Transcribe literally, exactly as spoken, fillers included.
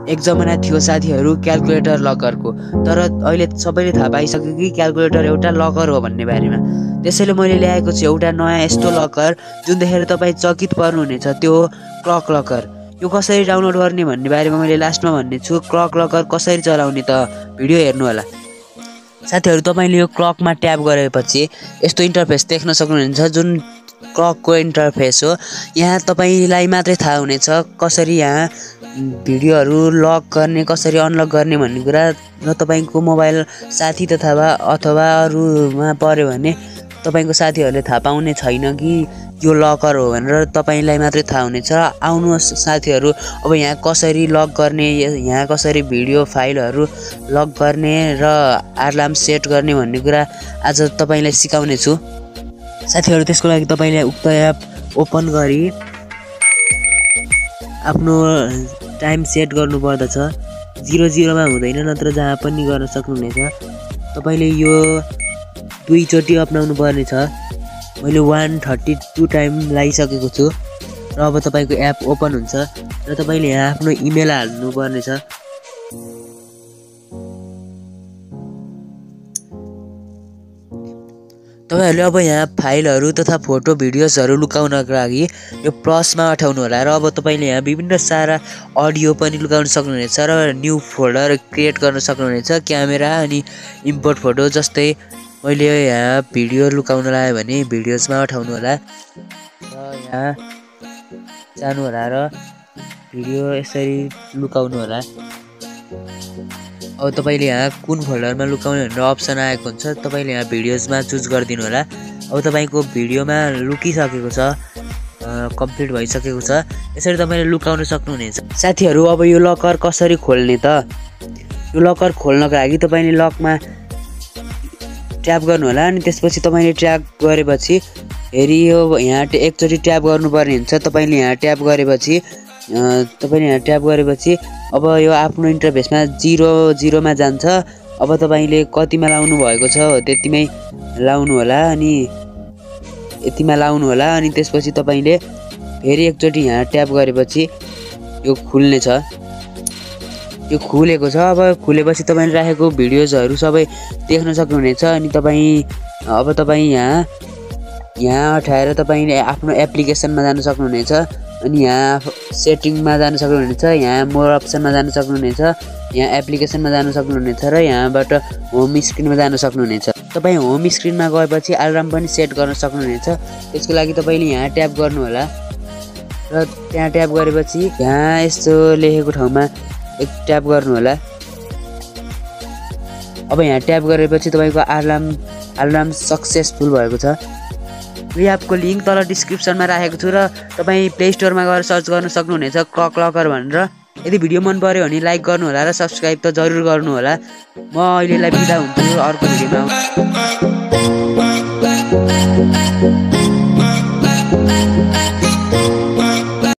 एक जमाना थियो साथीहरू क्याल्कुलेटर लकरको, तर अहिले सबैले थाहा पाइसक्यो कि क्याल्कुलेटर एउटा लकर हो भन्ने बारेमा। त्यसैले मैले ल्याएको छु एउटा नयाँ यस्तो लकर जुन देखेर तपाईँ चकित पर्नुहुनेछ, त्यो हो क्लक लकर। यो कसरी डाउनलोड गर्ने भन्ने बारेमा मैले लास्टमा भन्ने छु। क्लक लकर कसरी चलाउने त भिडियो हेर्नु होला। साथीहरू तपाईँले यो क्लकमा ट्याप गरेपछि यस्तो इन्टरफेस देख्न सक्नुहुन्छ, जुन क्लकको इन्टरफेस हो। यहाँ तपाईँलाई मात्रै थाहा हुनेछ कसरी यहाँ भिडियोहरू लक गर्ने, कसरी अनलक गर्ने भन्ने कुरा। र तपाईँको मोबाइल साथी तथा अथवा अरूमा पऱ्यो भने तपाईँको साथीहरूले थाहा पाउने छैन कि यो लकर हो भनेर, तपाईँलाई मात्रै थाहा हुनेछ। आउनुहोस् साथीहरू, अब यहाँ कसरी लक गर्ने, यहाँ कसरी भिडियो फाइलहरू लक गर्ने र अलार्म सेट गर्ने भन्ने कुरा आज तपाईँलाई सिकाउने छु साथीहरू। त्यसको लागि तपाईँले उक्त एप ओपन गरी आफ्नो टाइम सेट गर्नुपर्दछ। जिरो जिरोमा हुँदैन, नत्र जहाँ पनि गर्न सक्नुहुनेछ। तपाईँले यो दुईचोटि अपनाउनु पर्ने छ। मैले वान थर्टी टू टाइम लगाइसकेको छु र अब तपाईँको एप ओपन हुन्छ र तपाईँले यहाँ आफ्नो इमेल हाल्नुपर्ने छ। तपाईँहरूले अब यहाँ फाइलहरू तथा फोटो भिडियोजहरू लुकाउनको लागि यो प्लसमा अठाउनु होला र अब तपाईँले यहाँ विभिन्न सारा अडियो पनि लुकाउन सक्नुहुनेछ र न्यू फोल्डर क्रिएट गर्न सक्नुहुनेछ। क्यामेरा अनि इम्पोर्ट फोटो, जस्तै मैले यहाँ भिडियो लुकाउन लाग्यो भने भिडियोजमा अठाउनु होला र यहाँ जानु होला र भिडियो यसरी लुकाउनु होला। अब तपाईँले यहाँ कुन फोल्डरमा लुकाउने भनेर अप्सन आएको हुन्छ, तपाईँले यहाँ भिडियोजमा चुज गरिदिनु होला। अब तपाईँको भिडियोमा लुकिसकेको छ, कम्प्लिट भइसकेको छ। यसरी तपाईँले लुकाउन सक्नुहुनेछ। साथीहरू अब यो लकर कसरी खोल्ने त? यो लकर खोल्नको लागि तपाईँले लकमा ट्याप गर्नु होला अनि त्यसपछि तपाईँले ट्याप गरेपछि फेरि यो यहाँ एकचोटि ट्याप गर्नुपर्ने हुन्छ। तपाईँले यहाँ ट्याप गरेपछि तपाईँले यहाँ ट्याप गरेपछि अब यो आफ्नो इन्टरफेसमा जिरो जिरोमा जान्छ। अब तपाईँले कतिमा लाउनु भएको छ हो त्यतिमै लाउनु होला अनि यतिमा लाउनु होला अनि त्यसपछि तपाईँले फेरि एकचोटि यहाँ ट्याप गरेपछि यो खुल्ने छ। यो खुलेको छ। अब खुलेपछि तपाईँले राखेको भिडियोजहरू सबै देख्न सक्नुहुनेछ। अनि तपाईँ अब तपाईँ यहाँ यहाँ उठाएर तपाईँले आफ्नो एप्लिकेसनमा जान सक्नुहुनेछ अनि यहाँ सेटिङमा जान सक्नुहुनेछ, यहाँ मोर अप्सनमा जान सक्नुहुनेछ, यहाँ एप्लिकेसनमा जान सक्नुहुनेछ र यहाँबाट होम स्क्रिनमा जान सक्नुहुनेछ। तपाईँ होम स्क्रिनमा गएपछि अलार्म पनि सेट गर्न सक्नुहुनेछ। त्यसको लागि तपाईँले यहाँ ट्याप गर्नु होला र त्यहाँ ट्याप गरेपछि यहाँ यस्तो लेखेको ठाउँमा एक ट्याप गर्नु होला। अब यहाँ ट्याप गरेपछि तपाईँको अलार्म अलार्म सक्सेसफुल भएको छ। यो एपको लिङ्क तल डिस्क्रिप्सनमा राखेको छु र तपाईँ प्ले स्टोरमा गएर सर्च गर्न सक्नुहुनेछ क्लक लकर भनेर। यदि भिडियो मन पर्यो भने लाइक गर्नु होला र सब्सक्राइब त जरुर गर्नु होला। म अहिलेलाई बिदा हुन्छु, अर्को भिडियोमा